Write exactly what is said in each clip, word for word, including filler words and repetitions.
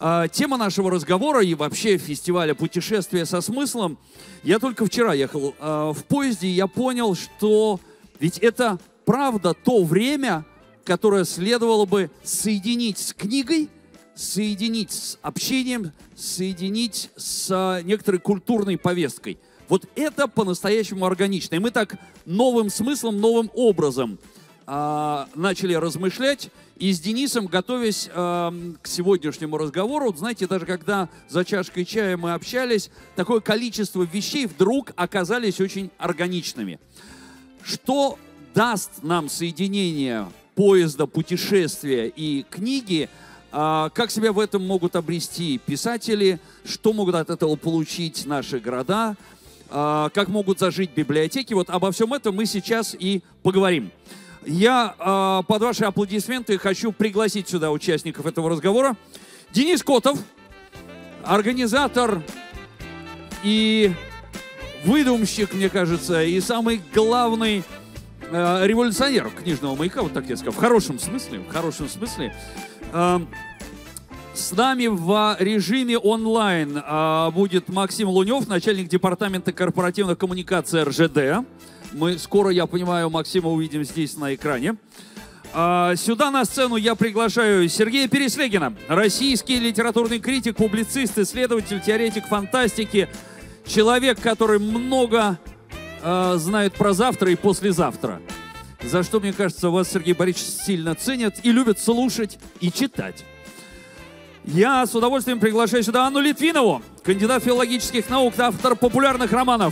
А, тема нашего разговора и вообще фестиваля «Путешествие со смыслом». Я только вчера ехал а, в поезде, и я понял, что ведь это правда то время, которое следовало бы соединить с книгой, соединить с общением, соединить с а, некоторой культурной повесткой. Вот это по-настоящему органично. И мы так новым смыслом, новым образом а, начали размышлять. И с Денисом, готовясь а, к сегодняшнему разговору, вот знаете, даже когда за чашкой чая мы общались, такое количество вещей вдруг оказались очень органичными. Что даст нам соединение поезда, путешествия и книги? А, как себя в этом могут обрести писатели? Что могут от этого получить наши города? Как могут зажить библиотеки. Вот обо всем этом мы сейчас и поговорим. Я э, под ваши аплодисменты хочу пригласить сюда участников этого разговора. Денис Котов, организатор и выдумщик, мне кажется, и самый главный э, революционер книжного маяка, вот так я сказал, в хорошем смысле, в хорошем смысле. Э, С нами в режиме онлайн а, будет Максим Лунев, начальник департамента корпоративных коммуникаций эр жэ дэ. Мы скоро, я понимаю, Максима увидим здесь на экране. А, сюда на сцену я приглашаю Сергея Переслегина, российский литературный критик, публицист, исследователь, теоретик фантастики, человек, который много а, знает про завтра и послезавтра. За что, мне кажется, вас, Сергей Борисович, сильно ценят и любят слушать и читать. Я с удовольствием приглашаю сюда Анну Литвинову, кандидат филологических наук, автор популярных романов.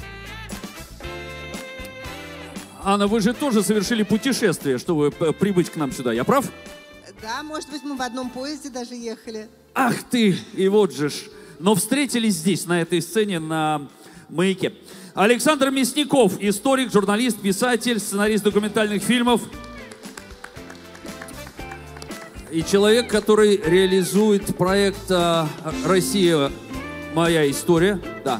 Анна, вы же тоже совершили путешествие, чтобы прибыть к нам сюда, я прав? Да, может быть, мы в одном поезде даже ехали. Ах ты, и вот же ж. Но встретились здесь, на этой сцене, на маяке. Александр Мясников, историк, журналист, писатель, сценарист документальных фильмов. И человек, который реализует проект «Россия. Моя история». Да.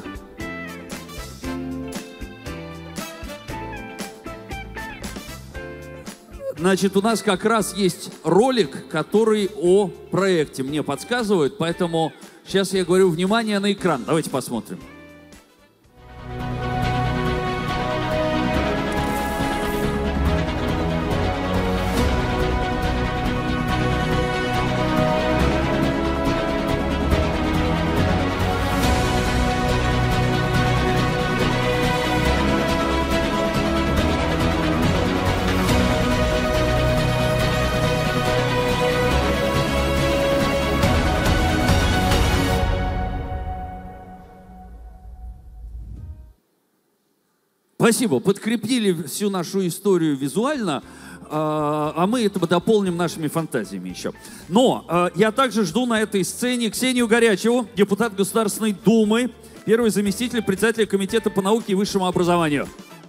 Значит, у нас как раз есть ролик, который о проекте мне подсказывает, поэтому сейчас я говорю, внимание на экран. Давайте посмотрим. Спасибо. Подкрепили всю нашу историю визуально, а мы это дополним нашими фантазиями еще. Но я также жду на этой сцене Ксению Горячеву, депутат Государственной Думы, первый заместитель председателя Комитета по науке и высшему образованию.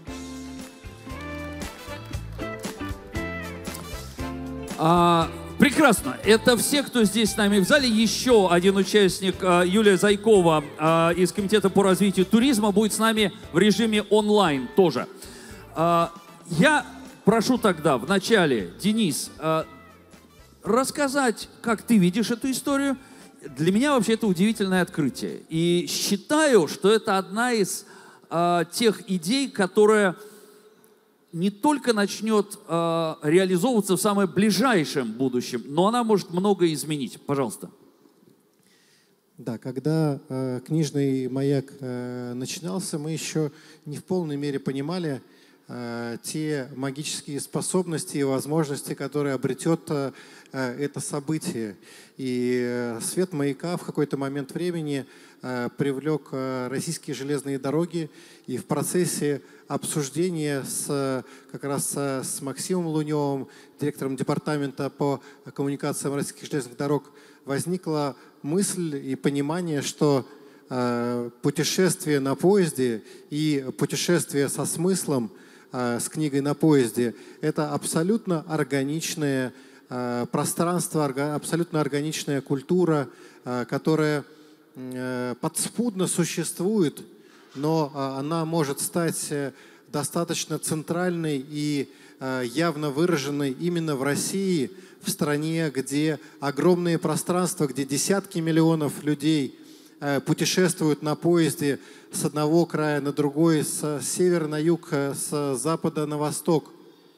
А, прекрасно. Это все, кто здесь с нами в зале. Еще один участник, Юлия Зайкова из Комитета по развитию туризма, будет с нами в режиме онлайн тоже. Я прошу тогда вначале, Денис, рассказать, как ты видишь эту историю. Для меня вообще это удивительное открытие. И считаю, что это одна из тех идей, которая не только начнет э, реализовываться в самом ближайшем будущем, но она может многое изменить. Пожалуйста. Да, когда э, книжный маяк э, начинался, мы еще не в полной мере понимали э, те магические способности и возможности, которые обретет э, это событие. И э, свет маяка в какой-то момент времени э, привлек э, российские железные дороги, и в процессе обсуждения с, как раз с Максимом Луневым, директором департамента по коммуникациям российских железных дорог, возникла мысль и понимание, что э, путешествие на поезде и путешествие со смыслом э, с книгой на поезде – это абсолютно органичное э, пространство, орга, абсолютно органичная культура, э, которая э, подспудно существует, но она может стать достаточно центральной и явно выраженной именно в России, в стране, где огромные пространства, где десятки миллионов людей путешествуют на поезде с одного края на другой, с севера на юг, с запада на восток.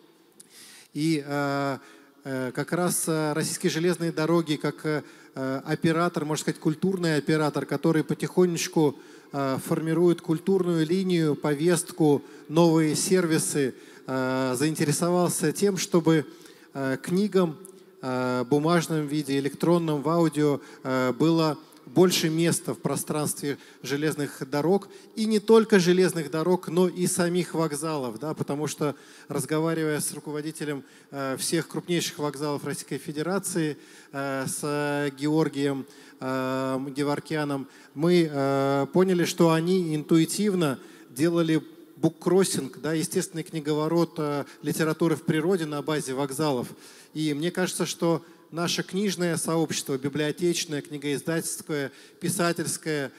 И как раз российские железные дороги, как оператор, можно сказать, культурный оператор, который потихонечку формирует культурную линию, повестку, новые сервисы, заинтересовался тем, чтобы книгам в бумажном виде, электронном, в аудио было больше места в пространстве железных дорог. И не только железных дорог, но и самих вокзалов. Да, потому что, разговаривая с руководителем всех крупнейших вокзалов Российской Федерации, с Георгием Геворкяном, мы поняли, что они интуитивно делали буккроссинг, да, естественный книговорот литературы в природе на базе вокзалов. И мне кажется, что наше книжное сообщество, библиотечное, книгоиздательское, писательское,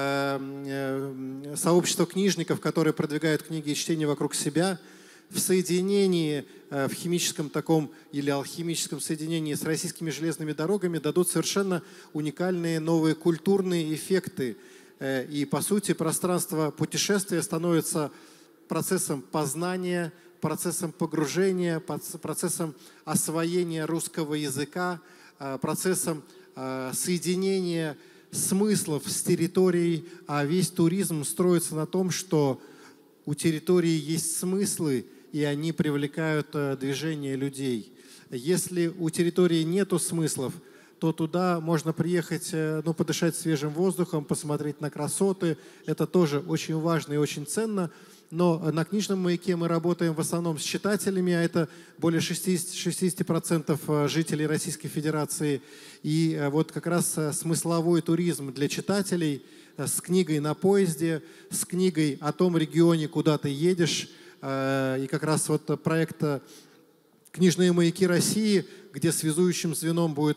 сообщество книжников, которые продвигают книги и чтение вокруг себя, в соединении, в химическом таком или алхимическом соединении с российскими железными дорогами дадут совершенно уникальные новые культурные эффекты. И, по сути, пространство путешествия становится процессом познания, процессом погружения, процессом освоения русского языка, процессом соединения смыслов с территорией, а весь туризм строится на том, что у территории есть смыслы, и они привлекают движение людей. Если у территории нету смыслов, то туда можно приехать, ну, подышать свежим воздухом, посмотреть на красоты. Это тоже очень важно и очень ценно. Но на книжном маяке мы работаем в основном с читателями, а это более шестьдесят процентов жителей Российской Федерации. И вот как раз смысловой туризм для читателей с книгой на поезде, с книгой о том регионе, куда ты едешь. И как раз вот проект «Книжные маяки России», где связующим звеном будет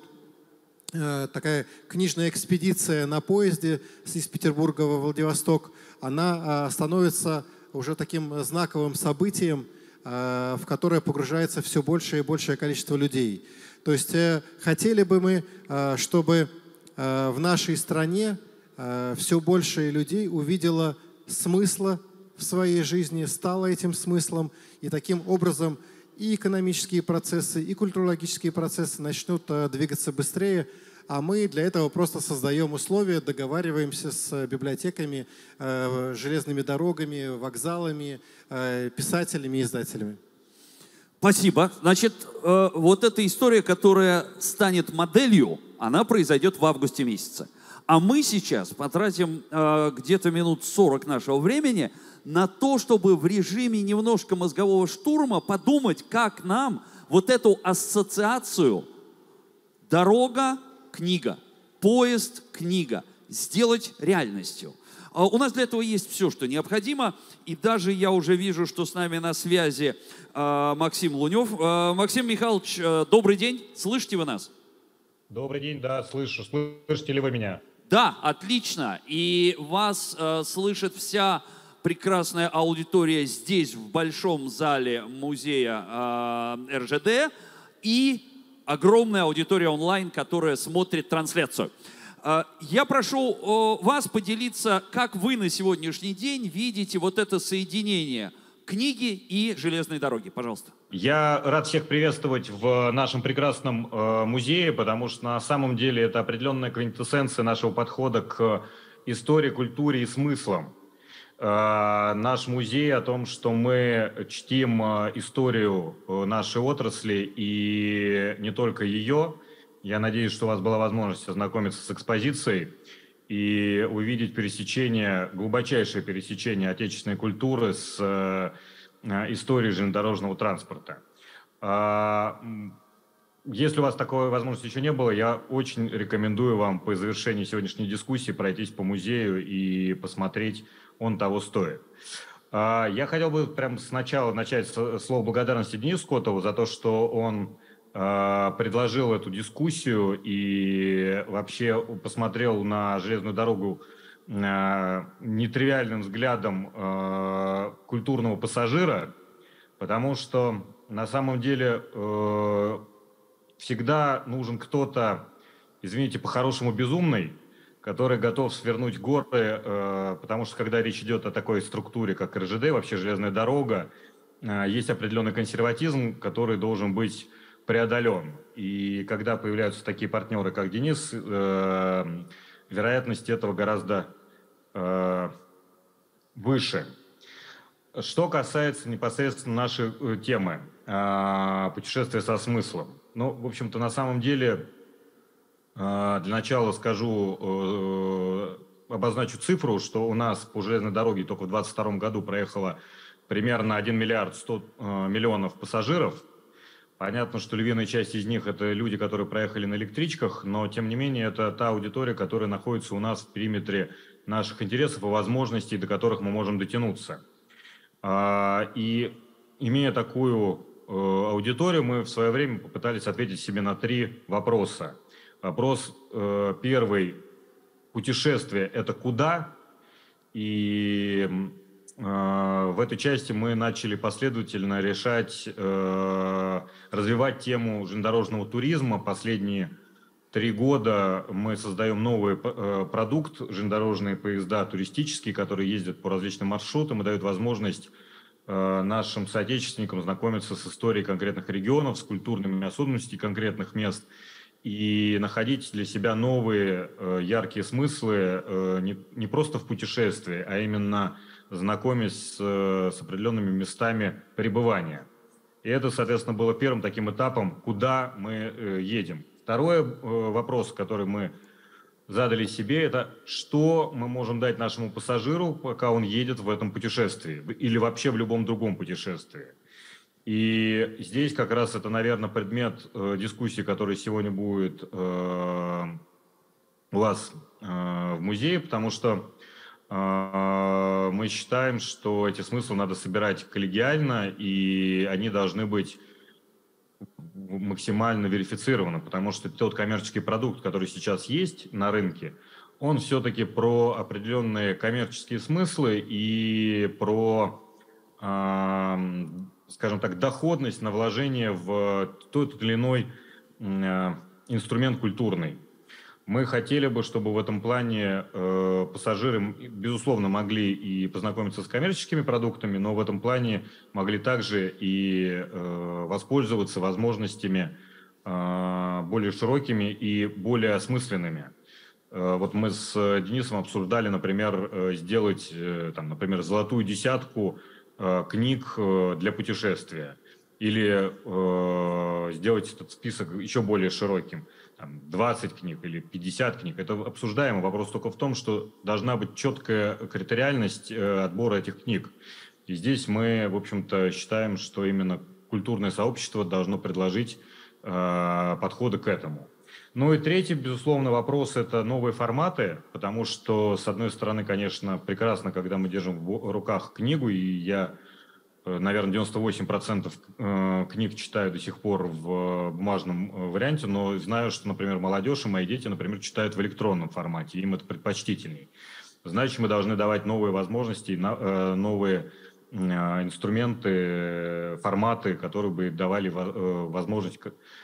такая книжная экспедиция на поезде из Петербурга во Владивосток, она становится уже таким знаковым событием, в которое погружается все большее и большее количество людей. То есть хотели бы мы, чтобы в нашей стране все больше людей увидело смысла в своей жизни, стало этим смыслом, и таким образом и экономические процессы, и культурологические процессы начнут двигаться быстрее, а мы для этого просто создаем условия, договариваемся с библиотеками, железными дорогами, вокзалами, писателями, издателями. Спасибо. Значит, вот эта история, которая станет моделью, она произойдет в августе месяце. А мы сейчас потратим где-то минут сорок нашего времени на то, чтобы в режиме немножко мозгового штурма подумать, как нам вот эту ассоциацию дорога, книга, поезд, книга сделать реальностью. У нас для этого есть все, что необходимо. И даже я уже вижу, что с нами на связи Максим Лунев. Максим Михайлович, добрый день. Слышите вы нас? Добрый день, да, слышу. Слышите ли вы меня? Да, отлично. И вас слышит вся прекрасная аудитория здесь, в большом зале музея эр жэ дэ, и огромная аудитория онлайн, которая смотрит трансляцию. Я прошу вас поделиться, как вы на сегодняшний день видите вот это соединение книги и железной дороги. Пожалуйста. Я рад всех приветствовать в нашем прекрасном музее, потому что на самом деле это определенная квинтэссенция нашего подхода к истории, культуре и смыслам. Наш музей о том, что мы чтим историю нашей отрасли и не только ее. Я надеюсь, что у вас была возможность ознакомиться с экспозицией и увидеть пересечение, глубочайшее пересечение отечественной культуры с историей железнодорожного транспорта. Если у вас такой возможности еще не было, я очень рекомендую вам по завершении сегодняшней дискуссии пройтись по музею и посмотреть. Он того стоит. Я хотел бы прямо сначала начать с слова благодарности Денису Котову за то, что он предложил эту дискуссию и вообще посмотрел на железную дорогу нетривиальным взглядом культурного пассажира, потому что на самом деле всегда нужен кто-то, извините, по-хорошему безумный, который готов свернуть горы, потому что когда речь идет о такой структуре, как эр жэ дэ, вообще железная дорога, есть определенный консерватизм, который должен быть преодолен. И когда появляются такие партнеры, как Денис, вероятность этого гораздо выше. Что касается непосредственно нашей темы путешествия со смыслом. Ну, в общем-то, на самом деле, для начала скажу, обозначу цифру, что у нас по железной дороге только в двадцать втором году проехало примерно один миллиард сто миллионов пассажиров. Понятно, что львиная часть из них – это люди, которые проехали на электричках, но, тем не менее, это та аудитория, которая находится у нас в периметре наших интересов и возможностей, до которых мы можем дотянуться. И, имея такую аудиторию, мы в свое время попытались ответить себе на три вопроса. Вопрос первый – путешествие – это куда? И в этой части мы начали последовательно решать, развивать тему железнодорожного туризма. Последние три года мы создаем новый продукт, железнодорожные поезда туристические, которые ездят по различным маршрутам и дают возможность нашим соотечественникам знакомиться с историей конкретных регионов, с культурными особенностями конкретных мест и находить для себя новые яркие смыслы не, не просто в путешествии, а именно знакомясь с, с определенными местами пребывания. И это, соответственно, было первым таким этапом, куда мы едем. Второй вопрос, который мы задали себе, это что мы можем дать нашему пассажиру, пока он едет в этом путешествии или вообще в любом другом путешествии. И здесь как раз это, наверное, предмет дискуссии, который сегодня будет у вас в музее, потому что мы считаем, что эти смыслы надо собирать коллегиально, и они должны быть максимально верифицированы, потому что тот коммерческий продукт, который сейчас есть на рынке, он все-таки про определенные коммерческие смыслы и про, скажем так, доходность на вложение в тот или иной инструмент культурный. Мы хотели бы, чтобы в этом плане э, пассажиры, безусловно, могли и познакомиться с коммерческими продуктами, но в этом плане могли также и э, воспользоваться возможностями э, более широкими и более осмысленными. Э, вот мы с Денисом обсуждали, например, э, сделать, э, там, например, золотую десятку э, книг э, для путешествия или э, сделать этот список еще более широким. Там, двадцать книг или пятьдесят книг. Это обсуждаемо. Вопрос только в том, что должна быть четкая критериальность э, отбора этих книг. И здесь мы, в общем-то, считаем, что именно культурное сообщество должно предложить э, подходы к этому. Ну и третий, безусловно, вопрос – это новые форматы, потому что, с одной стороны, конечно, прекрасно, когда мы держим в руках книгу, и я, наверное, девяносто восемь процентов книг читаю до сих пор в бумажном варианте, но знаю, что, например, молодежь и мои дети, например, читают в электронном формате, им это предпочтительней. Значит, мы должны давать новые возможности, новые инструменты, форматы, которые бы давали возможность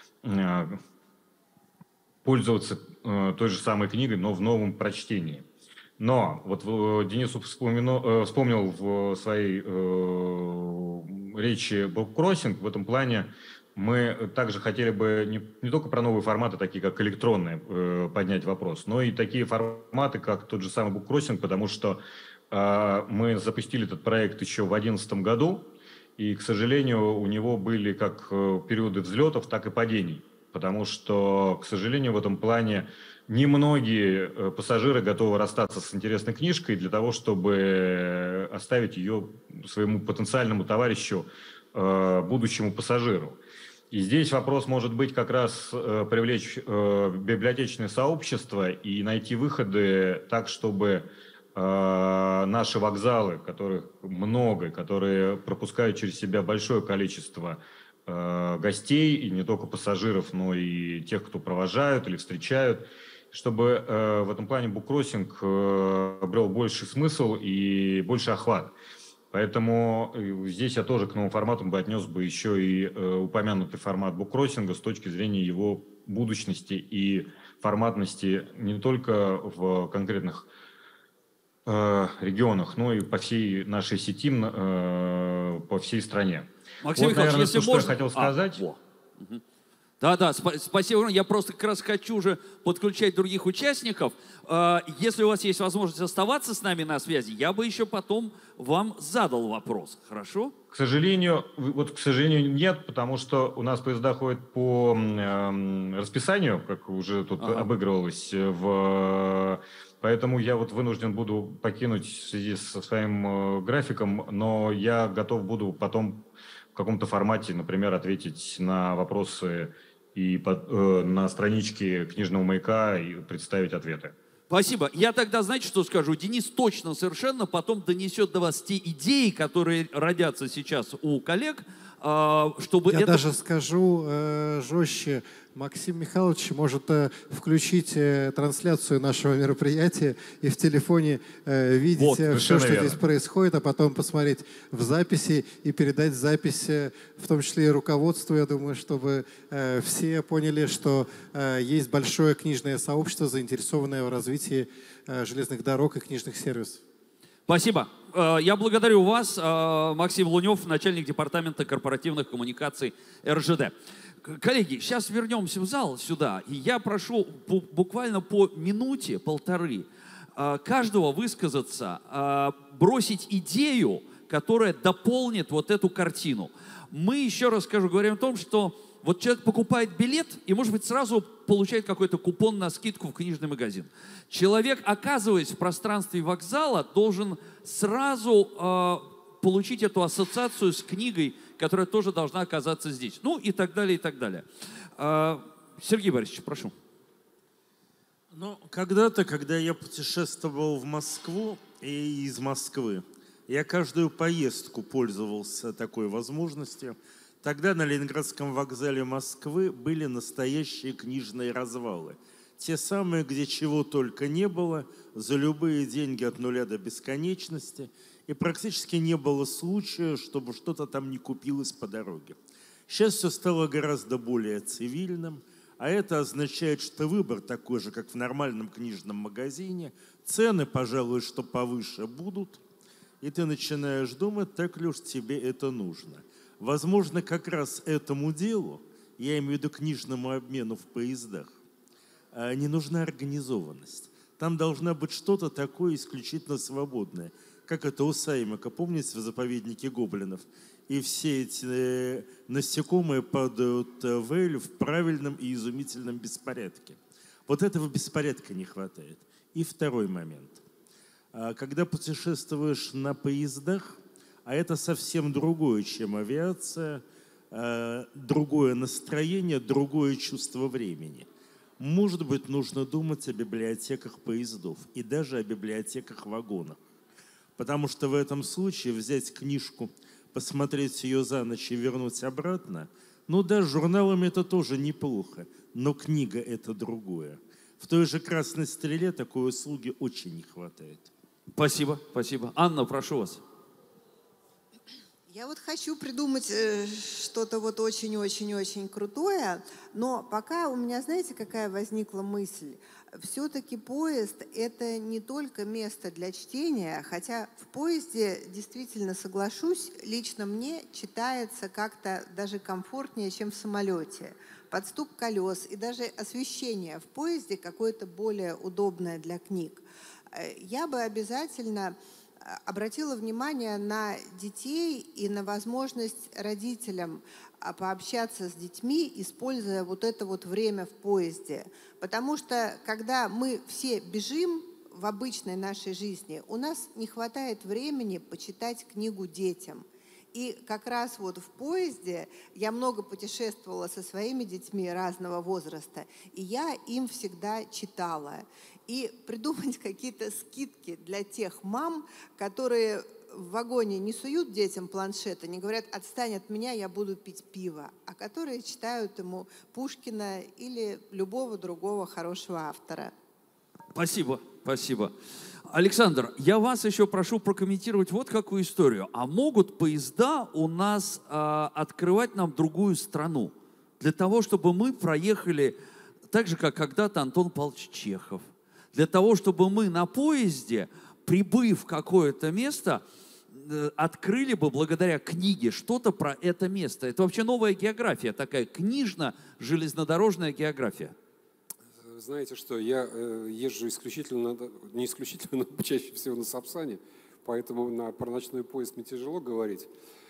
пользоваться той же самой книгой, но в новом прочтении. Но вот Денис вспомнил, вспомнил в своей э, речи буккроссинг. В этом плане мы также хотели бы не, не только про новые форматы, такие как электронные, э, поднять вопрос, но и такие форматы, как тот же самый буккроссинг, потому что э, мы запустили этот проект еще в две тысячи одиннадцатом году, и, к сожалению, у него были как периоды взлетов, так и падений. Потому что, к сожалению, в этом плане немногие пассажиры готовы расстаться с интересной книжкой для того, чтобы оставить ее своему потенциальному товарищу, будущему пассажиру. И здесь вопрос может быть как раз привлечь библиотечное сообщество и найти выходы так, чтобы наши вокзалы, которых много, которые пропускают через себя большое количество гостей, и не только пассажиров, но и тех, кто провожают или встречают. чтобы э, в этом плане буккроссинг э, обрел больше смысл и больше охват. Поэтому здесь я тоже к новому формату бы отнес бы еще и э, упомянутый формат буккроссинга с точки зрения его будущности и форматности не только в конкретных э, регионах, но и по всей нашей сети, э, по всей стране. Максим вот, Михайлович, наверное, если то, что можно... я хотел сказать. А, угу. Да, да, сп спасибо. Я просто как раз хочу уже подключать других участников. Если у вас есть возможность оставаться с нами на связи, я бы еще потом вам задал вопрос. Хорошо? К сожалению, вот к сожалению нет, потому что у нас поезда ходят по э, расписанию, как уже тут ага. обыгрывалось, в... поэтому я вот вынужден буду покинуть в связи со своим э, графиком, но я готов буду потом в каком-то формате, например, ответить на вопросы и под, э, на страничке книжного маяка и представить ответы. Спасибо. Я тогда, знаете, что скажу? Денис точно совершенно потом донесет до вас те идеи, которые родятся сейчас у коллег, чтобы Я это... даже скажу э, жестче. Максим Михайлович может э, включить э, трансляцию нашего мероприятия и в телефоне э, видеть вот, э, все, что верно. здесь происходит, а потом посмотреть в записи и передать запись, э, в том числе и руководству, я думаю, чтобы э, все поняли, что э, есть большое книжное сообщество, заинтересованное в развитии э, железных дорог и книжных сервисов. Спасибо. Я благодарю вас, Максим Лунев, начальник департамента корпоративных коммуникаций эр жэ дэ. Коллеги, сейчас вернемся в зал сюда, и я прошу буквально по минуте, полторы, каждого высказаться, бросить идею, которая дополнит вот эту картину. Мы, еще раз скажу, говорим о том, что вот человек покупает билет и, может быть, сразу получает какой-то купон на скидку в книжный магазин. Человек, оказываясь в пространстве вокзала, должен сразу э, получить эту ассоциацию с книгой, которая тоже должна оказаться здесь. Ну и так далее, и так далее. Э, Сергей Борисович, прошу. Ну, когда-то, когда я путешествовал в Москву и из Москвы, я каждую поездку пользовался такой возможностью. Тогда на Ленинградском вокзале Москвы были настоящие книжные развалы. Те самые, где чего только не было, за любые деньги от нуля до бесконечности. И практически не было случая, чтобы что-то там не купилось по дороге. Сейчас все стало гораздо более цивильным, а это означает, что выбор такой же, как в нормальном книжном магазине. Цены, пожалуй, что повыше будут. И ты начинаешь думать, так ли уж тебе это нужно. Возможно, как раз этому делу, я имею в виду книжному обмену в поездах, не нужна организованность. Там должна быть что-то такое исключительно свободное. Как это у Саймака, помните, в заповеднике гоблинов? И все эти насекомые падают в Эль в правильном и изумительном беспорядке. Вот этого беспорядка не хватает. И второй момент. Когда путешествуешь на поездах, а это совсем другое, чем авиация, э, другое настроение, другое чувство времени. Может быть, нужно думать о библиотеках поездов и даже о библиотеках вагонов. Потому что в этом случае взять книжку, посмотреть ее за ночь и вернуть обратно, ну да, с журналами это тоже неплохо, но книга это другое. В той же «Красной стреле» такой услуги очень не хватает. Спасибо, спасибо. Анна, прошу вас. Я вот хочу придумать э, что-то вот очень-очень-очень крутое, но пока у меня, знаете, какая возникла мысль? Все-таки поезд – это не только место для чтения, хотя в поезде, действительно соглашусь, лично мне читается как-то даже комфортнее, чем в самолете. Под стук колес и даже освещение в поезде какое-то более удобное для книг. Я бы обязательно обратила внимание на детей и на возможность родителям пообщаться с детьми, используя вот это вот время в поезде. Потому что, когда мы все бежим в обычной нашей жизни, у нас не хватает времени почитать книгу детям. И как раз вот в поезде я много путешествовала со своими детьми разного возраста, и я им всегда читала. И придумать какие-то скидки для тех мам, которые в вагоне не суют детям планшеты, не говорят: «Отстань от меня, я буду пить пиво», а которые читают ему Пушкина или любого другого хорошего автора. Спасибо, спасибо. Александр, я вас еще прошу прокомментировать вот какую историю. А могут поезда у нас а, открывать нам другую страну? Для того, чтобы мы проехали так же, как когда-то Антон Павлович Чехов. Для того, чтобы мы на поезде, прибыв в какое-то место, открыли бы благодаря книге что-то про это место. Это вообще новая география, такая книжно-железнодорожная география. Знаете что, я э, езжу исключительно, не исключительно, но чаще всего на Сапсане, поэтому на, про ночной поезд мне тяжело говорить.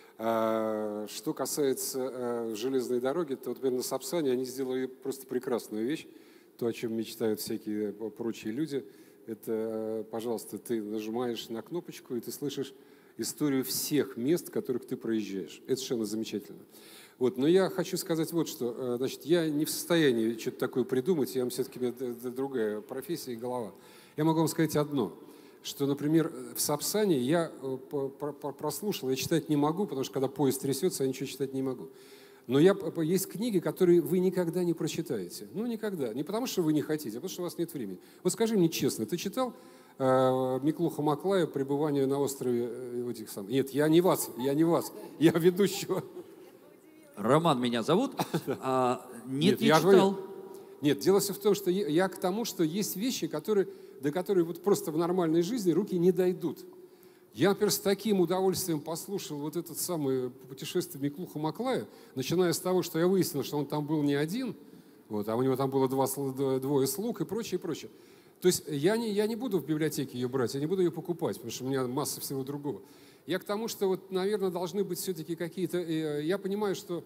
А, что касается а, железной дороги, то, например, на Сапсане они сделали просто прекрасную вещь, то, о чем мечтают всякие прочие люди. Это, пожалуйста, ты нажимаешь на кнопочку, и ты слышишь историю всех мест, которых ты проезжаешь. Это совершенно замечательно. Вот, но я хочу сказать вот что. Значит, я не в состоянии что-то такое придумать, я все-таки другая профессия и голова. Я могу вам сказать одно, что, например, в Сапсане я прослушал, я читать не могу, потому что когда поезд трясется, я ничего читать не могу. Но я, есть книги, которые вы никогда не прочитаете. Ну, никогда. Не потому, что вы не хотите, а потому, что у вас нет времени. Вот скажи мне честно, ты читал э, Миклуха Маклая «Пребывание на острове» э, этих самых? Нет, я не вас, я не вас, я ведущего. Роман меня зовут. А, нет, нет, не я читал. Говорю, нет, дело все в том, что я, я к тому, что есть вещи, которые, до которых вот просто в нормальной жизни руки не дойдут. Я, например, с таким удовольствием послушал вот это самое путешествие Миклуха Маклая, начиная с того, что я выяснил, что он там был не один, вот, а у него там было два, двое слуг и прочее, и прочее. То есть я не, я не буду в библиотеке ее брать, я не буду ее покупать, потому что у меня масса всего другого. Я к тому, что, вот, наверное, должны быть все-таки какие-то... Я понимаю, что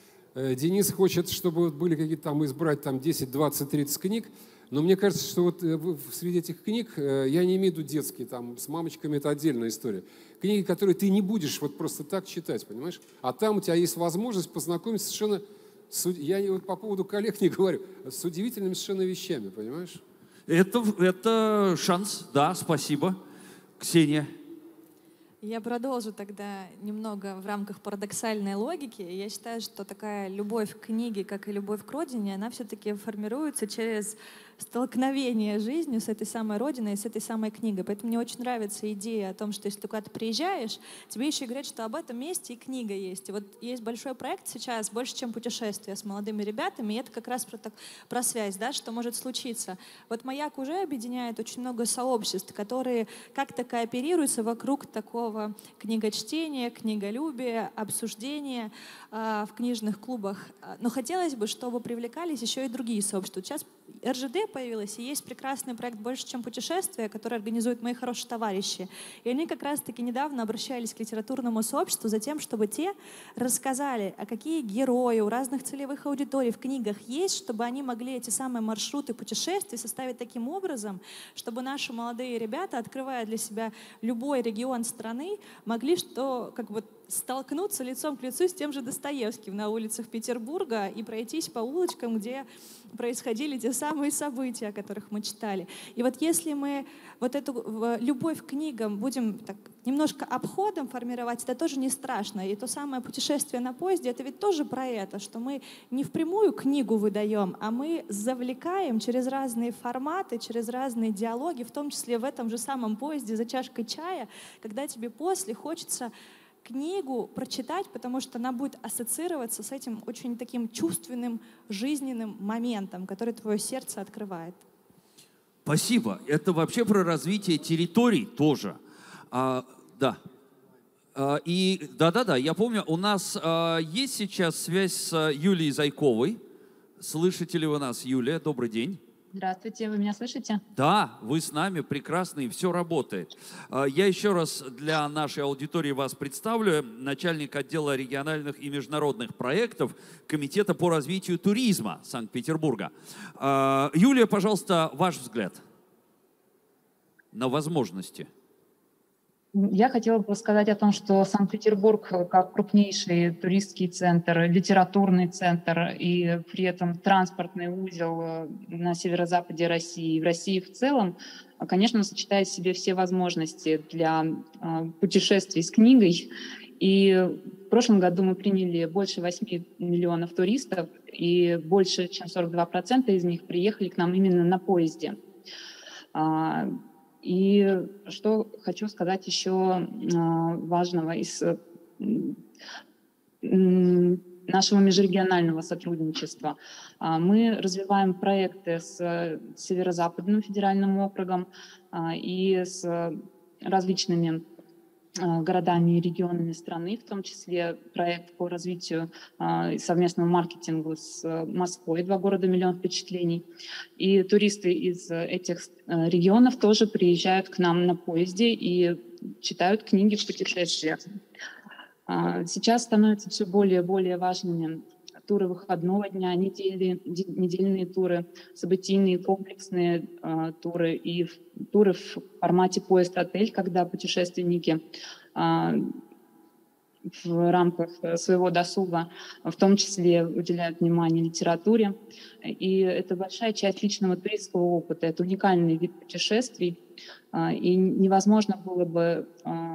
Денис хочет, чтобы вот были какие-то там избрать там десять, двадцать, тридцать книг, но мне кажется, что вот среди этих книг, я не имею в виду детские, там с мамочками это отдельная история. Книги, которые ты не будешь вот просто так читать, понимаешь? А там у тебя есть возможность познакомиться совершенно, с, я вот по поводу коллег не говорю, с удивительными совершенно вещами, понимаешь? Это, это шанс, да, спасибо. Ксения. Я продолжу тогда немного в рамках парадоксальной логики. Я считаю, что такая любовь к книге, как и любовь к родине, она все-таки формируется через столкновение жизнью с этой самой родиной, с этой самой книгой. Поэтому мне очень нравится идея о том, что если ты куда-то приезжаешь, тебе еще говорят, что об этом месте и книга есть. И вот есть большой проект сейчас, больше, чем путешествие с молодыми ребятами, и это как раз про, так, про связь, да, что может случиться. Вот «Маяк» уже объединяет очень много сообществ, которые как-то кооперируются вокруг такого книгочтения, книголюбия, обсуждения э, в книжных клубах. Но хотелось бы, чтобы привлекались еще и другие сообщества. Сейчас эр жэ дэ появилась, и есть прекрасный проект «Больше, чем путешествие», который организуют мои хорошие товарищи. И они как раз-таки недавно обращались к литературному сообществу за тем, чтобы те рассказали, а какие герои у разных целевых аудиторий в книгах есть, чтобы они могли эти самые маршруты путешествий составить таким образом, чтобы наши молодые ребята, открывая для себя любой регион страны, могли что, как бы, столкнуться лицом к лицу с тем же Достоевским на улицах Петербурга и пройтись по улочкам, где происходили те самые события, о которых мы читали. И вот если мы вот эту любовь к книгам будем так немножко обходом формировать, это тоже не страшно. И то самое путешествие на поезде, это ведь тоже про это, что мы не впрямую книгу выдаем, а мы завлекаем через разные форматы, через разные диалоги, в том числе в этом же самом поезде за чашкой чая, когда тебе после хочется книгу прочитать, потому что она будет ассоциироваться с этим очень таким чувственным, жизненным моментом, который твое сердце открывает. Спасибо. Это вообще про развитие территорий тоже. А, да. А, и да-да-да, я помню, у нас а, есть сейчас связь с Юлией Зайковой. Слышите ли вы нас, Юлия? Добрый день. Здравствуйте, вы меня слышите? Да, вы с нами, прекрасно, и все работает. Я еще раз для нашей аудитории вас представлю. Начальник отдела региональных и международных проектов Комитета по развитию туризма Санкт-Петербурга. Юлия, пожалуйста, ваш взгляд на возможности. Я хотела бы сказать о том, что Санкт-Петербург, как крупнейший туристский центр, литературный центр и при этом транспортный узел на северо-западе России и в России в целом, конечно, сочетает в себе все возможности для путешествий с книгой. И в прошлом году мы приняли больше восьми миллионов туристов, и больше чем сорок два процента из них приехали к нам именно на поезде. И что хочу сказать еще важного из нашего межрегионального сотрудничества. Мы развиваем проекты с Северо-Западным федеральным округом и с различными городами и регионами страны, в том числе проект по развитию и совместному маркетингу с Москвой, два города, миллион впечатлений. И туристы из этих регионов тоже приезжают к нам на поезде и читают книги в путешествиях. Сейчас становятся все более и более важными туры выходного дня, недели, недельные туры, событийные, комплексные э, туры и туры в формате поезд-отель, когда путешественники э, в рамках своего досуга в том числе уделяют внимание литературе. И это большая часть личного туристского опыта, это уникальный вид путешествий, э, и невозможно было бы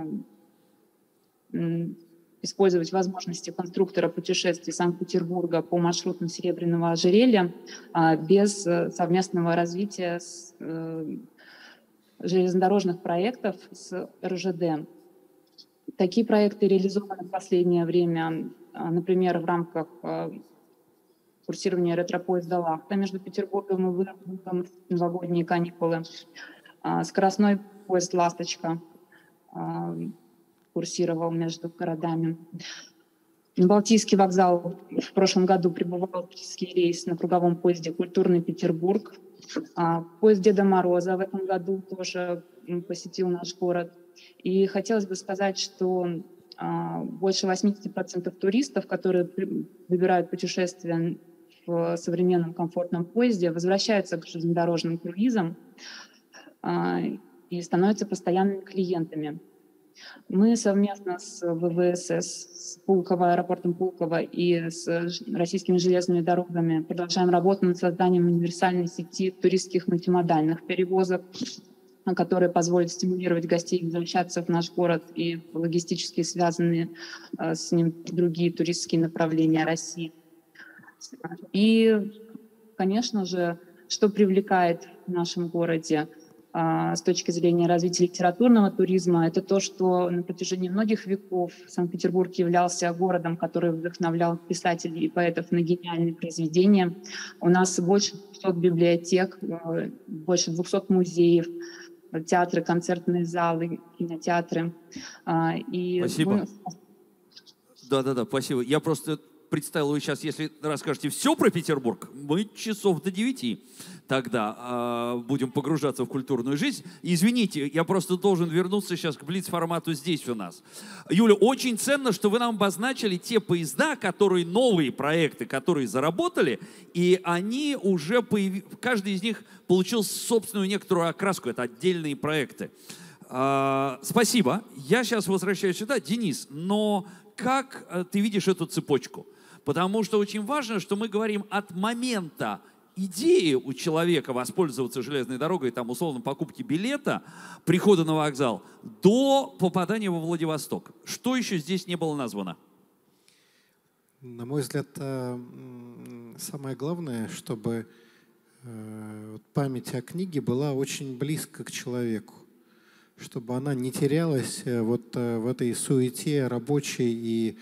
э, использовать возможности конструктора путешествий Санкт-Петербурга по маршрутам Серебряного ожерелья без совместного развития железнодорожных проектов с эр жэ дэ. Такие проекты реализованы в последнее время, например, в рамках курсирования ретро-поезда «Лахта» между Петербургом и Выборгом в новогодние каникулы, скоростной поезд «Ласточка» курсировал между городами. На Балтийский вокзал в прошлом году прибывал туристский рейс на круговом поезде «Культурный Петербург». Поезд Деда Мороза в этом году тоже посетил наш город. И хотелось бы сказать, что больше восемьдесят процентов туристов, которые выбирают путешествия в современном комфортном поезде, возвращаются к железнодорожным круизам и становятся постоянными клиентами. Мы совместно с вэ вэ эс эс, с Пулково, аэропортом Пулково и с российскими железными дорогами продолжаем работу над созданием универсальной сети туристских мультимодальных перевозок, которые позволят стимулировать гостей возвращаться в наш город и логистически связанные с ним другие туристские направления России. И, конечно же, что привлекает в нашем городе с точки зрения развития литературного туризма, это то, что на протяжении многих веков Санкт-Петербург являлся городом, который вдохновлял писателей и поэтов на гениальные произведения. У нас больше двухсот библиотек, больше двухсот музеев, театры, концертные залы, кинотеатры. И спасибо. Да-да-да, мы... спасибо. Я просто представил, вы сейчас, если расскажете все про Петербург, мы часов до девяти тогда э, будем погружаться в культурную жизнь. Извините, я просто должен вернуться сейчас к блиц-формату здесь у нас. Юля, очень ценно, что вы нам обозначили те поезда, которые новые проекты, которые заработали, и они уже, появ... каждый из них получил собственную некоторую окраску, это отдельные проекты. Э, спасибо. Я сейчас возвращаюсь сюда. Денис, но как ты видишь эту цепочку? Потому что очень важно, что мы говорим от момента идеи у человека воспользоваться железной дорогой, там, условно, покупки билета, прихода на вокзал, до попадания во Владивосток. Что еще здесь не было названо? На мой взгляд, самое главное, чтобы память о книге была очень близко к человеку, чтобы она не терялась вот в этой суете рабочей и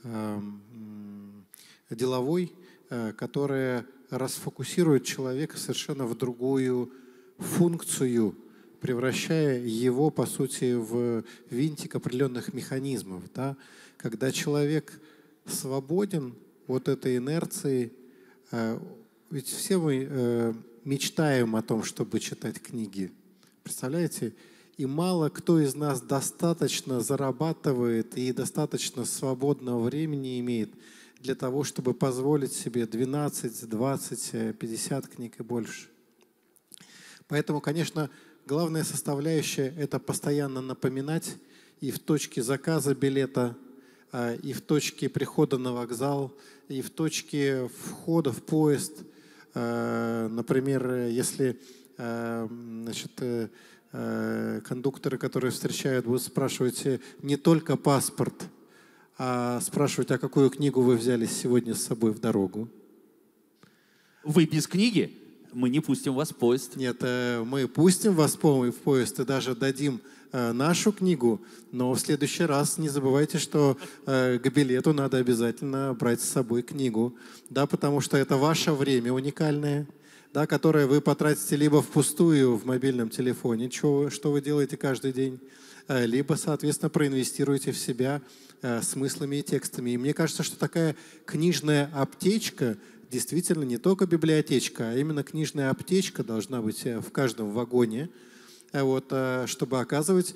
деловой, которая расфокусирует человека совершенно в другую функцию, превращая его, по сути, в винтик определенных механизмов. Да? Когда человек свободен от этой инерции, ведь все мы мечтаем о том, чтобы читать книги. Представляете? И мало кто из нас достаточно зарабатывает и достаточно свободного времени имеет для того, чтобы позволить себе двенадцать, двадцать, пятьдесят книг и больше. Поэтому, конечно, главная составляющая – это постоянно напоминать и в точке заказа билета, и в точке прихода на вокзал, и в точке входа в поезд. Например, если значит, кондукторы, которые встречают, будут спрашивать не только паспорт, а спрашивать, а какую книгу вы взяли сегодня с собой в дорогу? Вы без книги? Мы не пустим вас в поезд. Нет, э, мы пустим вас в поезд и даже дадим э, нашу книгу, но в следующий раз не забывайте, что э, к билету надо обязательно брать с собой книгу, да, потому что это ваше время уникальное, да, которое вы потратите либо впустую в мобильном телефоне, что, что вы делаете каждый день, э, либо, соответственно, проинвестируете в себя э, смыслами и текстами. И мне кажется, что такая книжная аптечка, действительно не только библиотечка, а именно книжная аптечка должна быть в каждом вагоне, вот, чтобы оказывать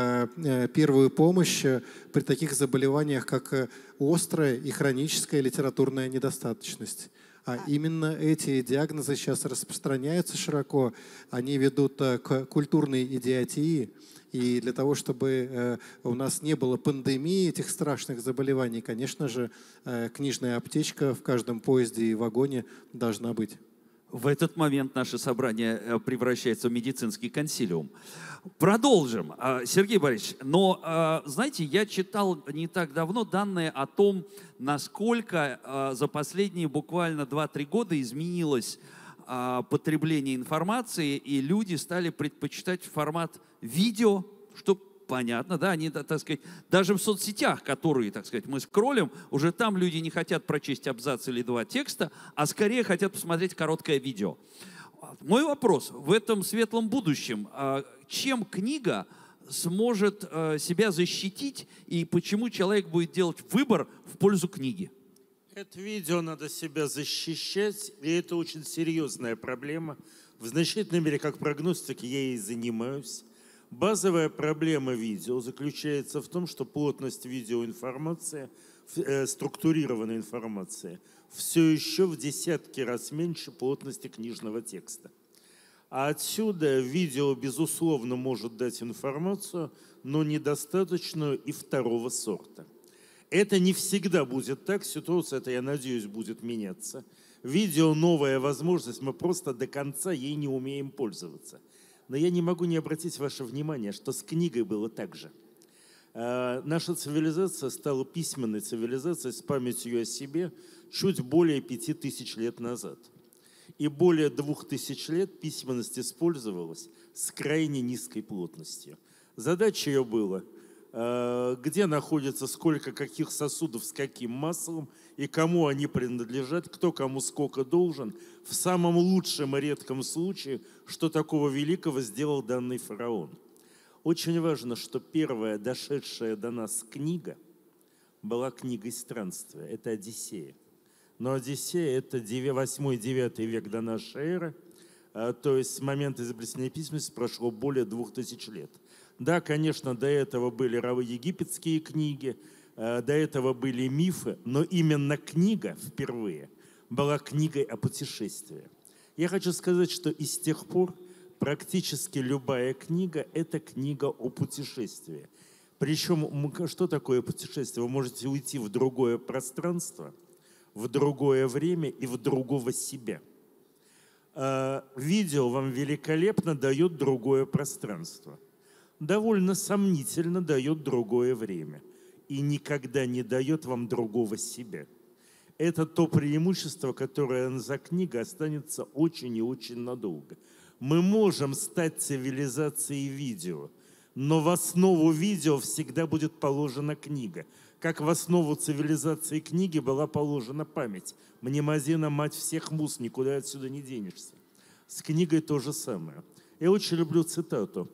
первую помощь при таких заболеваниях, как острая и хроническая литературная недостаточность. А именно эти диагнозы сейчас распространяются широко, они ведут к культурной идиотии. И для того, чтобы у нас не было пандемии этих страшных заболеваний, конечно же, книжная аптечка в каждом поезде и вагоне должна быть. В этот момент наше собрание превращается в медицинский консилиум. Продолжим, Сергей Борисович. Но, знаете, я читал не так давно данные о том, насколько за последние буквально два-три года изменилось потребление информации, и люди стали предпочитать формат видео, что понятно, да, они, так сказать, даже в соцсетях, которые, так сказать, мы скроллим, уже там люди не хотят прочесть абзац или два текста, а скорее хотят посмотреть короткое видео. Мой вопрос: в этом светлом будущем чем книга сможет себя защитить и почему человек будет делать выбор в пользу книги? Это видео надо себя защищать, и это очень серьезная проблема. В значительной мере, как прогностик, я ей занимаюсь. Базовая проблема видео заключается в том, что плотность видеоинформации, э, структурированной информации, все еще в десятки раз меньше плотности книжного текста. А отсюда видео, безусловно, может дать информацию, но недостаточную и второго сорта. Это не всегда будет так, ситуация, это, я надеюсь, будет меняться. Видео – новая возможность, мы просто до конца ей не умеем пользоваться. Но я не могу не обратить ваше внимание, что с книгой было так же. Э, наша цивилизация стала письменной цивилизацией с памятью о себе чуть более пяти тысяч лет назад. И более двух тысяч лет письменность использовалась с крайне низкой плотностью. Задача ее была – где находится сколько каких сосудов с каким маслом и кому они принадлежат, кто кому сколько должен. В самом лучшем и редком случае, что такого великого сделал данный фараон. Очень важно, что первая дошедшая до нас книга была книгой странствия. Это «Одиссея». Но «Одиссея» — это восьмой-девятый век до нашей эры, то есть с момента изобретения письменности прошло более двух тысяч лет. Да, конечно, до этого были египетские книги, до этого были мифы, но именно книга впервые была книгой о путешествии. Я хочу сказать, что и с тех пор практически любая книга – это книга о путешествии. Причем, что такое путешествие? Вы можете уйти в другое пространство, в другое время и в другого себя. Видео вам великолепно дает другое пространство. Довольно сомнительно дает другое время и никогда не дает вам другого себя. Это то преимущество, которое за книгой останется очень и очень надолго. Мы можем стать цивилизацией видео, но в основу видео всегда будет положена книга. Как в основу цивилизации книги была положена память. Мнемозина – мать всех муз, никуда отсюда не денешься. С книгой то же самое. Я очень люблю цитату.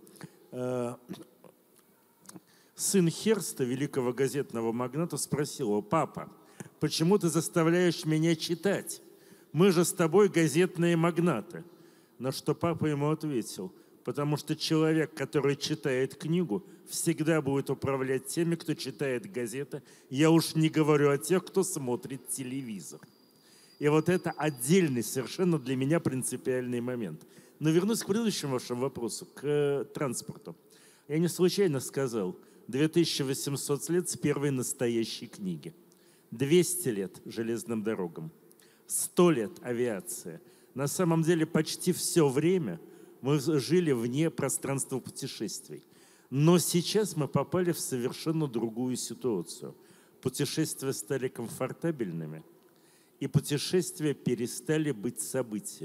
Сын Херста, великого газетного магната, спросил его: «Папа, почему ты заставляешь меня читать? Мы же с тобой газетные магнаты». На что папа ему ответил: «Потому что человек, который читает книгу, всегда будет управлять теми, кто читает газеты. Я уж не говорю о тех, кто смотрит телевизор». И вот это отдельный, совершенно для меня принципиальный момент. Но вернусь к предыдущему вашему вопросу, к транспорту. Я не случайно сказал, две тысячи восемьсот лет с первой настоящей книги, двести лет железным дорогам, сто лет авиация. На самом деле почти все время мы жили вне пространства путешествий. Но сейчас мы попали в совершенно другую ситуацию. Путешествия стали комфортабельными, и путешествия перестали быть событием.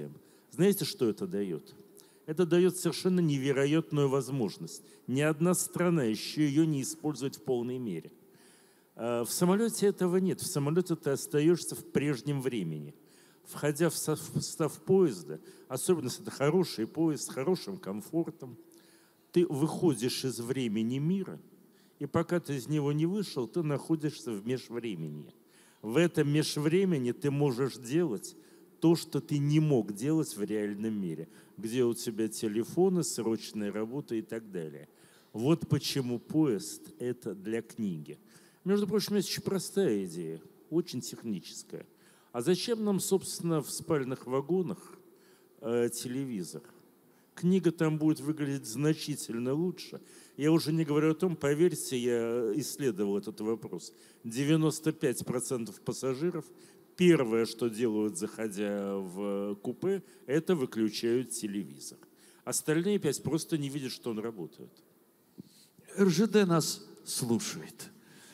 Знаете, что это дает? Это дает совершенно невероятную возможность. Ни одна страна еще ее не использует в полной мере. В самолете этого нет. В самолете ты остаешься в прежнем времени. Входя в состав поезда, особенно если это хороший поезд с хорошим комфортом, ты выходишь из времени мира, и пока ты из него не вышел, ты находишься в межвремени. В этом межвремени ты можешь делать то, что ты не мог делать в реальном мире, где у тебя телефоны, срочная работа и так далее. Вот почему поезд – это для книги. Между прочим, это очень простая идея, очень техническая. А зачем нам, собственно, в спальных вагонах э, телевизор? Книга там будет выглядеть значительно лучше. Я уже не говорю о том, поверьте, я исследовал этот вопрос. девяносто пять процентов пассажиров первое, что делают, заходя в купе, это выключают телевизор. Остальные пять просто не видят, что он работает. эр жэ дэ нас слушает.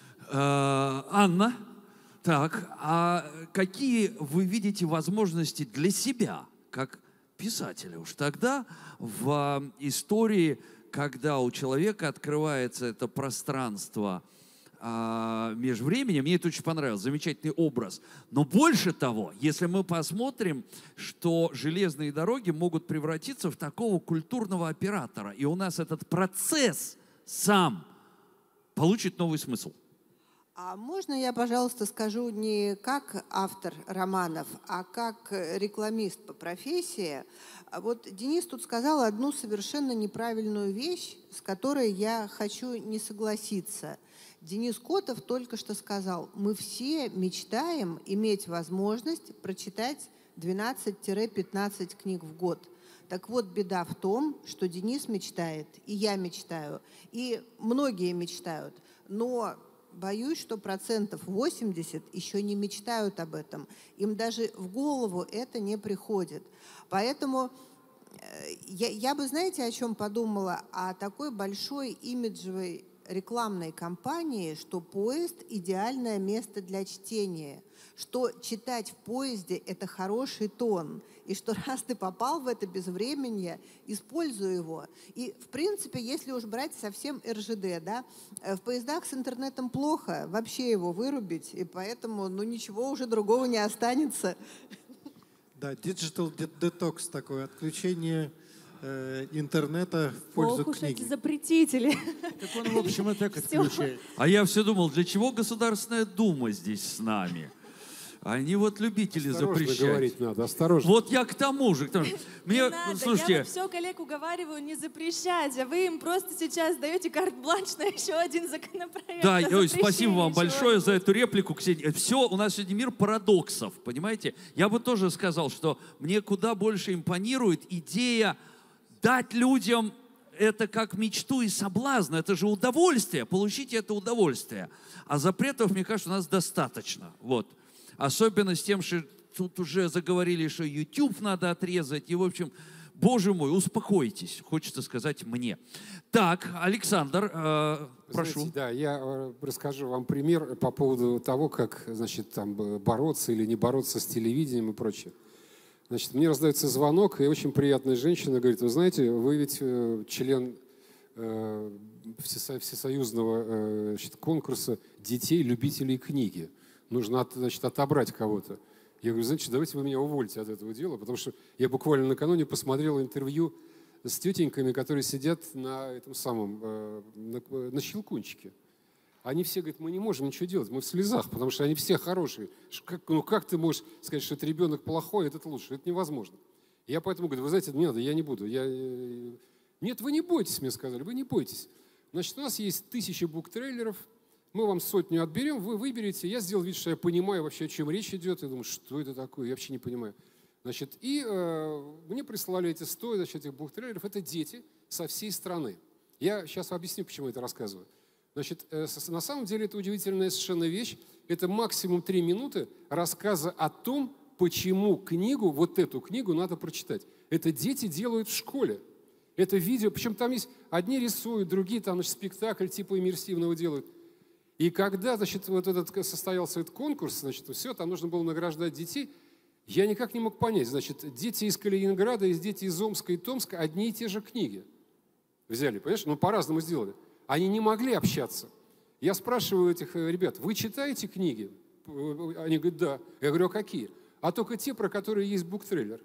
А, Анна, так, а какие вы видите возможности для себя, как писателя? Уж тогда в истории, когда у человека открывается это пространство а, межвремени, мне это очень понравилось, замечательный образ. Но больше того, если мы посмотрим, что железные дороги могут превратиться в такого культурного оператора, и у нас этот процесс сам получит новый смысл. А можно я, пожалуйста, скажу не как автор романов, а как рекламист по профессии? Вот Денис тут сказал одну совершенно неправильную вещь, с которой я хочу не согласиться. Денис Котов только что сказал, мы все мечтаем иметь возможность прочитать двенадцать-пятнадцать книг в год. Так вот, беда в том, что Денис мечтает, и я мечтаю, и многие мечтают, но боюсь, что процентов восемьдесят еще не мечтают об этом. Им даже в голову это не приходит. Поэтому я, я бы, знаете, о чем подумала? О такой большой имиджевой рекламной кампании, что поезд – идеальное место для чтения, что читать в поезде – это хороший тон, и что раз ты попал в это безвременье, используй его. И, в принципе, если уж брать совсем эр жэ дэ, да, в поездах с интернетом плохо, вообще его вырубить, и поэтому, ну, ничего уже другого не останется. Да, digital detox такое, отключение э, интернета в пользу Ох уж книги. эти запретители. Так он, в общем, и так отключает. А я все думал, для чего Государственная Дума здесь с нами? Они вот любители Осторожно запрещать. говорить надо, осторожно. Вот я к тому же. К тому. Мне, Не надо, слушайте, я вот все коллег уговариваю не запрещать, а вы им просто сейчас даете карт-бланш на еще один законопроект. да, о ой, спасибо вам запрещении большое за чего-нибудь. эту реплику, Ксения. Все, у нас сегодня мир парадоксов, понимаете? Я бы тоже сказал, что мне куда больше импонирует идея дать людям это как мечту и соблазн. Это же удовольствие, получите это удовольствие. А запретов, мне кажется, у нас достаточно. Вот. Особенно с тем, что тут уже заговорили, что YouTube надо отрезать. И, в общем, боже мой, успокойтесь, хочется сказать мне. Так, Александр, э, прошу. Знаете, да, я э, расскажу вам пример по поводу того, как, значит, там бороться или не бороться с телевидением и прочее. Значит, мне раздается звонок, и очень приятная женщина говорит, вы знаете, вы ведь э, член э, всесо, всесоюзного э, значит, конкурса детей-любителей книги. Нужно, от, значит, отобрать кого-то. Я говорю, знаете, давайте вы меня увольте от этого дела, потому что я буквально накануне посмотрел интервью с тетеньками, которые сидят на этом самом, э, на, на щелкунчике. Они все говорят, мы не можем ничего делать, мы в слезах, потому что они все хорошие. Как, ну как ты можешь сказать, что это ребенок плохой, этот лучше? Это невозможно. Я поэтому говорю, вы знаете, не надо, я не буду. Я... Нет, вы не бойтесь, мне сказали, вы не бойтесь. Значит, у нас есть тысячи буктрейлеров, мы вам сотню отберем, вы выберете. Я сделал вид, что я понимаю вообще, о чем речь идет. Я думаю, что это такое, я вообще не понимаю. Значит, и э, мне прислали эти сто, значит, этих буктрейлеров. Это дети со всей страны. Я сейчас объясню, почему я это рассказываю. Значит, э, на самом деле это удивительная совершенно вещь. Это максимум три минуты рассказа о том, почему книгу, вот эту книгу надо прочитать. Это дети делают в школе. Это видео, причем там есть, одни рисуют, другие там, значит, спектакль типа иммерсивного делают. И когда, значит, вот этот состоялся этот конкурс, значит, все, там нужно было награждать детей, Я никак не мог понять, значит, дети из Калининграда и дети из Омска и Томска одни и те же книги взяли, понимаешь? Ну, по-разному сделали. Они не могли общаться. Я спрашиваю этих ребят, вы читаете книги? Они говорят, да. Я говорю, а какие? А только те, про которые есть буктрейлер.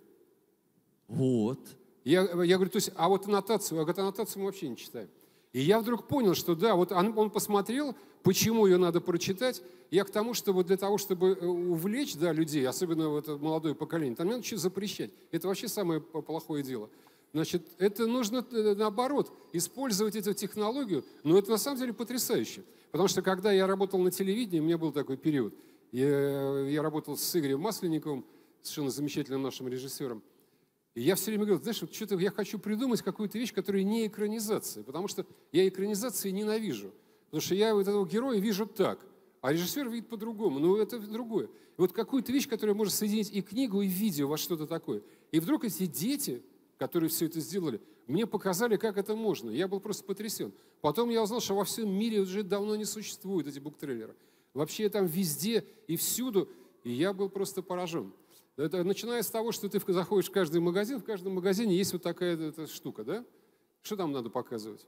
Вот. Я, я говорю, то есть, а вот аннотацию, а вот аннотацию мы вообще не читаем. И я вдруг понял, что да, вот он, он посмотрел, почему ее надо прочитать. Я к тому, что вот для того, чтобы увлечь, да, людей, особенно вот это молодое поколение, там не надо что запрещать. Это вообще самое плохое дело. Значит, это нужно, наоборот, использовать эту технологию, но это на самом деле потрясающе. Потому что когда я работал на телевидении, у меня был такой период, я, я работал с Игорем Масленниковым, совершенно замечательным нашим режиссером, и я все время говорил, знаешь, вот что-то я хочу придумать какую-то вещь, которая не экранизация, потому что я экранизации ненавижу. Потому что я вот этого героя вижу так, а режиссер видит по-другому, но это другое. И вот какую-то вещь, которая может соединить и книгу, и видео во что-то такое. И вдруг эти дети, которые все это сделали, мне показали, как это можно. Я был просто потрясен. Потом я узнал, что во всем мире уже давно не существуют эти буктрейлеры. Вообще там везде и всюду, и я был просто поражен. Это, начиная с того, что ты заходишь в каждый магазин, в каждом магазине есть вот такая эта штука, да? Что там надо показывать?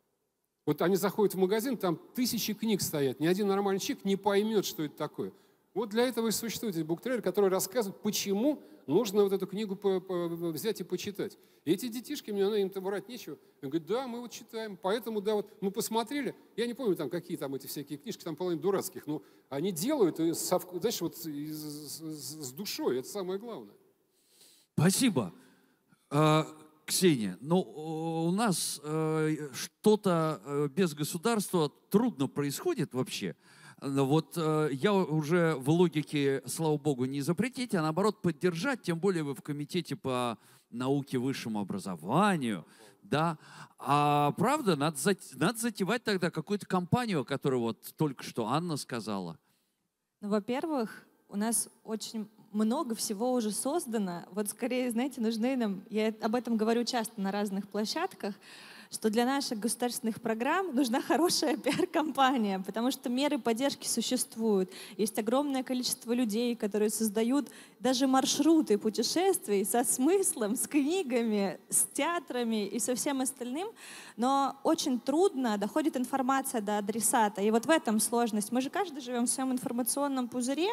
Вот они заходят в магазин, там тысячи книг стоят, ни один нормальный человек не поймет, что это такое. Вот для этого и существует эти буктрейлеры, которые рассказывают, почему нужно вот эту книгу по, по, взять и почитать. И эти детишки, мне им-то врать нечего. Они говорят, да, мы вот читаем, поэтому, да, вот мы посмотрели, я не помню, там, какие там эти всякие книжки, там половина дурацких, но они делают, и, знаешь, вот с, с, с душой, это самое главное. Спасибо. А, Ксения, ну, у нас э, что-то э, без государства трудно происходит вообще. Вот э, я уже в логике, слава богу, не запретить, а наоборот поддержать, тем более вы в комитете по науке, высшему образованию, да. А правда, надо, зат, надо затевать тогда какую-то кампанию, которую вот только что Анна сказала. Ну, во-первых, у нас очень много всего уже создано. Вот скорее, знаете, нужны нам, я об этом говорю часто на разных площадках, что для наших государственных программ нужна хорошая пиар-компания, потому что меры поддержки существуют. Есть огромное количество людей, которые создают даже маршруты путешествий со смыслом, с книгами, с театрами и со всем остальным, но очень трудно доходит информация до адресата. И вот в этом сложность. Мы же каждый живем в своем информационном пузыре,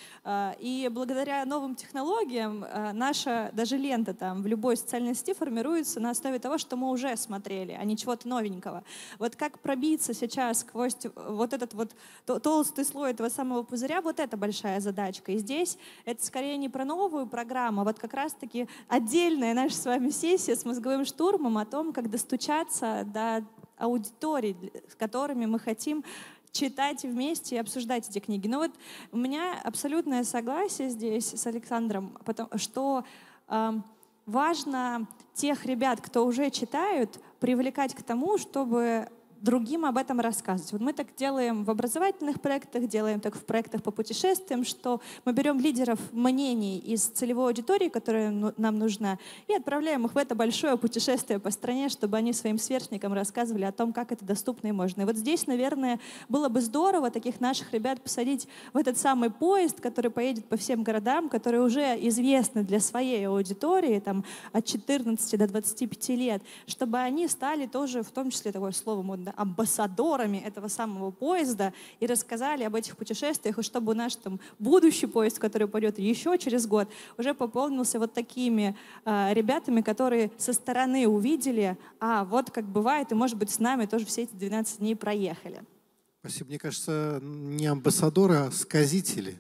и благодаря новым технологиям наша даже лента там в любой социальной сети формируется на основе того, что мы уже смотрели, а не чего-то новенького. Вот как пробиться сейчас сквозь вот этот вот толстый слой этого самого пузыря, вот это большая задачка. И здесь это скорее не про новую программу, а вот как раз-таки отдельная наша с вами сессия с мозговым штурмом о том, как достучаться до аудиторий, с которыми мы хотим читать вместе и обсуждать эти книги. Но вот у меня абсолютное согласие здесь с Александром, потому что э, важно тех ребят, кто уже читают, привлекать к тому, чтобы другим об этом рассказывать. Вот мы так делаем в образовательных проектах, делаем так в проектах по путешествиям, что мы берем лидеров мнений из целевой аудитории, которая нам нужна, и отправляем их в это большое путешествие по стране, чтобы они своим сверстникам рассказывали о том, как это доступно и можно. И вот здесь, наверное, было бы здорово таких наших ребят посадить в этот самый поезд, который поедет по всем городам, которые уже известны для своей аудитории, там, от четырнадцати до двадцати пяти лет, чтобы они стали тоже, в том числе, такое слово модное, амбассадорами этого самого поезда и рассказали об этих путешествиях, и чтобы наш там будущий поезд, который пойдет еще через год, уже пополнился вот такими э, ребятами, которые со стороны увидели, а вот как бывает, и может быть с нами тоже все эти двенадцать дней проехали. Спасибо. Мне кажется, не амбассадоры, а сказители.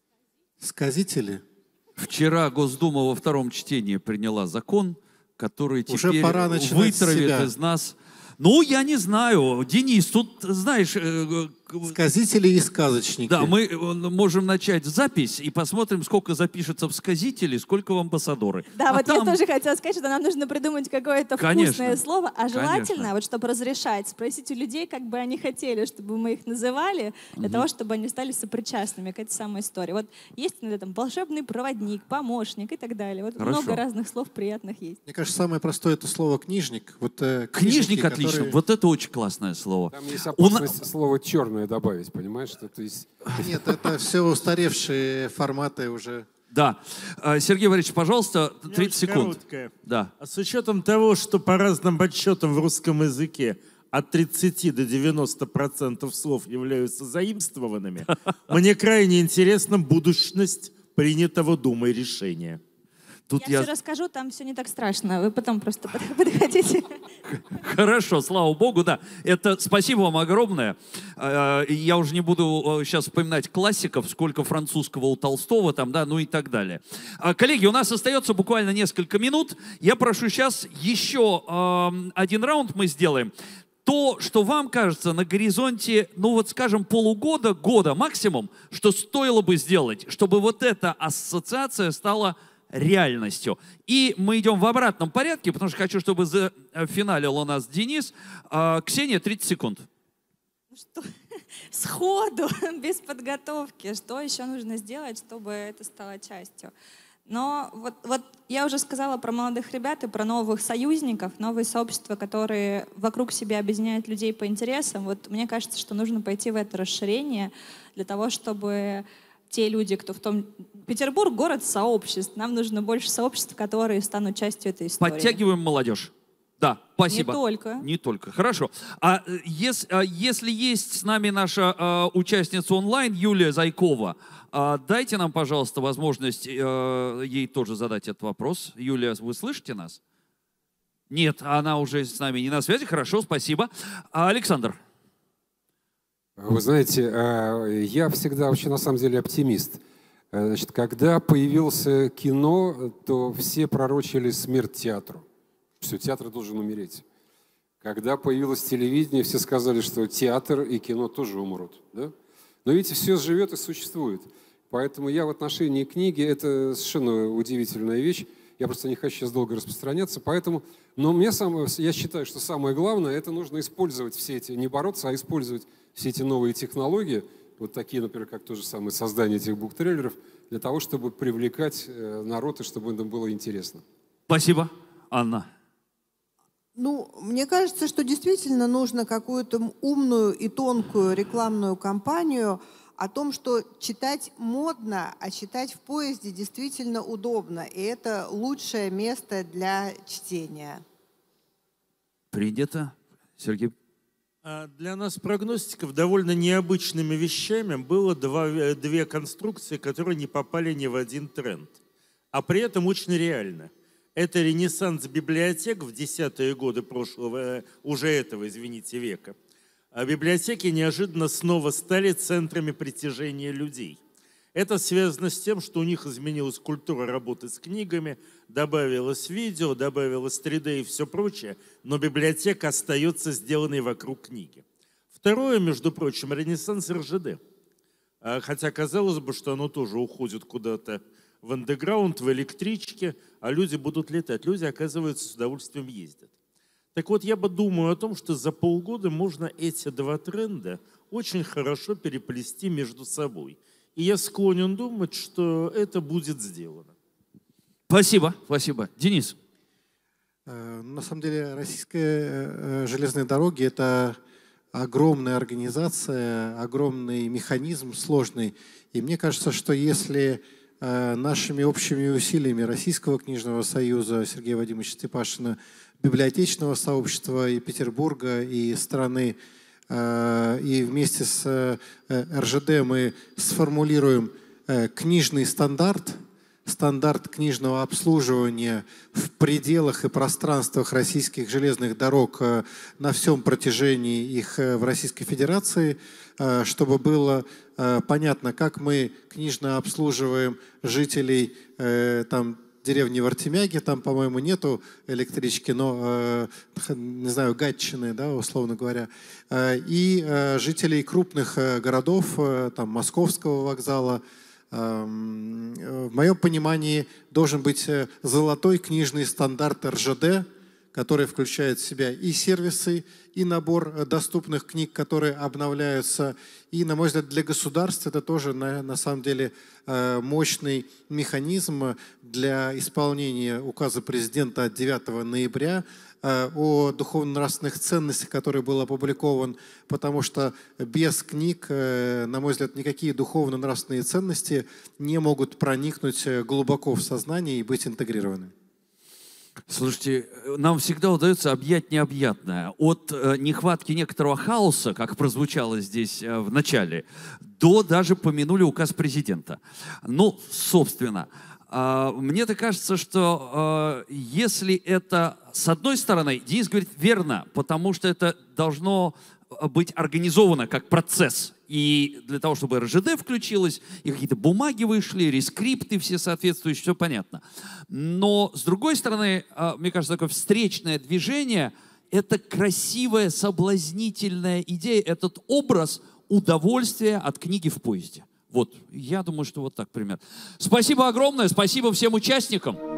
Сказители. Вчера Госдума во втором чтении приняла закон, который Уже теперь пора начинать с вытравит себя. из нас. Ну, я не знаю, Денис, тут, знаешь... Сказители и сказочники. Да, мы можем начать запись и посмотрим, сколько запишется в сказители, сколько в амбассадоры. Да, а вот там... я тоже хотела сказать, что нам нужно придумать какое-то Конечно. вкусное слово, а желательно, Конечно. вот чтобы разрешать, спросить у людей, как бы они хотели, чтобы мы их называли, для Мгм. того, чтобы они стали сопричастными к этой самой истории. Вот есть иногда там волшебный проводник, помощник и так далее. Вот Хорошо. много разных слов приятных есть. Мне кажется, самое простое это слово книжник. Вот, э, Книжник книжники, отлично, которые- вот это очень классное слово. Там есть У на- опасность слово «черное» добавить, понимаешь? Что, то есть... Нет, это все устаревшие форматы уже. Да. Сергей Валерьевич, пожалуйста, тридцать секунд. Короткое. Да. А с учетом того, что по разным подсчетам в русском языке от тридцати до девяноста процентов слов являются заимствованными, мне крайне интересна будущность принятого Думой решения. Тут я, я все расскажу, там все не так страшно. Вы потом просто подходите. Хорошо, слава богу, да. Это спасибо вам огромное. Я уже не буду сейчас вспоминать классиков, сколько французского у Толстого там, да, ну и так далее. Коллеги, у нас остается буквально несколько минут. Я прошу сейчас еще один раунд мы сделаем. То, что вам кажется на горизонте, ну вот скажем, полугода, года максимум, что стоило бы сделать, чтобы вот эта ассоциация стала реальностью. И мы идем в обратном порядке, потому что хочу, чтобы зафиналил у нас Денис. А, Ксения, тридцать секунд. Что? Сходу, без подготовки. Что еще нужно сделать, чтобы это стало частью? Но вот, вот я уже сказала про молодых ребят и про новых союзников, новые сообщества, которые вокруг себя объединяют людей по интересам. Вот мне кажется, что нужно пойти в это расширение для того, чтобы те люди, кто в том... Петербург — город сообществ. Нам нужно больше сообществ, которые станут частью этой истории. Подтягиваем молодежь. Да, спасибо. Не только. Не только. Хорошо. А если, а если есть с нами наша а, участница онлайн, Юлия Зайкова, а, дайте нам, пожалуйста, возможность а, ей тоже задать этот вопрос. Юлия, вы слышите нас? Нет, она уже с нами не на связи. Хорошо, спасибо. А, Александр. Вы знаете, я всегда вообще на самом деле оптимист. Значит, когда появился кино, то все пророчили смерть театру. Все, театр должен умереть. Когда появилось телевидение, все сказали, что театр и кино тоже умрут. Да? Но видите, все живет и существует. Поэтому я в отношении книги, это совершенно удивительная вещь. Я просто не хочу сейчас долго распространяться. Поэтому, но мне самое, я считаю, что самое главное, это нужно использовать все эти, не бороться, а использовать все эти новые технологии, вот такие, например, как то же самое создание этих буктрейлеров, для того, чтобы привлекать народ и чтобы это было интересно. Спасибо. Анна. Ну, мне кажется, что действительно нужно какую-то умную и тонкую рекламную кампанию о том, что читать модно, а читать в поезде действительно удобно. И это лучшее место для чтения. Принято. Сергей. Для нас, прогностиков, довольно необычными вещами было два, две конструкции, которые не попали ни в один тренд. А при этом очень реально. Это ренессанс библиотек в десятые годы прошлого, уже этого, извините, века. А библиотеки неожиданно снова стали центрами притяжения людей. Это связано с тем, что у них изменилась культура работы с книгами, добавилось видео, добавилось три дэ и все прочее, но библиотека остается сделанной вокруг книги. Второе, между прочим, ренессанс эр жэ дэ. Хотя казалось бы, что оно тоже уходит куда-то в андеграунд, в электричке, а люди будут летать. Люди, оказывается, с удовольствием ездят. Так вот, я бы думаю о том, что за полгода можно эти два тренда очень хорошо переплести между собой. И я склонен думать, что это будет сделано. Спасибо, спасибо. Денис. На самом деле, российские железные дороги – это огромная организация, огромный механизм сложный. И мне кажется, что если нашими общими усилиями Российского книжного союза Сергея Вадимовича Степашина, библиотечного сообщества и Петербурга, и страны, и вместе с эр жэ дэ мы сформулируем книжный стандарт, стандарт книжного обслуживания в пределах и пространствах российских железных дорог на всем протяжении их в Российской Федерации, чтобы было понятно, как мы книжно обслуживаем жителей там, деревни Вартемяги, там, по-моему, нету электрички, но, э, не знаю, Гатчины, да, условно говоря, э, и э, жителей крупных э, городов, э, там, Московского вокзала. Э, в моем понимании должен быть золотой книжный стандарт эр жэ дэ, который включает в себя и сервисы, и набор доступных книг, которые обновляются. И, на мой взгляд, для государств это тоже на, на самом деле мощный механизм для исполнения указа президента от девятого ноября о духовно-нравственных ценностях, который был опубликован, потому что без книг, на мой взгляд, никакие духовно-нравственные ценности не могут проникнуть глубоко в сознание и быть интегрированы. Слушайте, нам всегда удается объять необъятное. От э, нехватки некоторого хаоса, как прозвучало здесь э, в начале, до даже помянули указ президента. Ну, собственно, э, мне-то кажется, что э, если это, с одной стороны, Денис говорит верно, потому что это должно быть организовано как процесс. И для того, чтобы эр жэ дэ включилось, и какие-то бумаги вышли, рескрипты все соответствующие, все понятно. Но, с другой стороны, мне кажется, такое встречное движение – это красивая, соблазнительная идея, этот образ удовольствия от книги в поезде. Вот, я думаю, что вот так примерно. Спасибо огромное, спасибо всем участникам.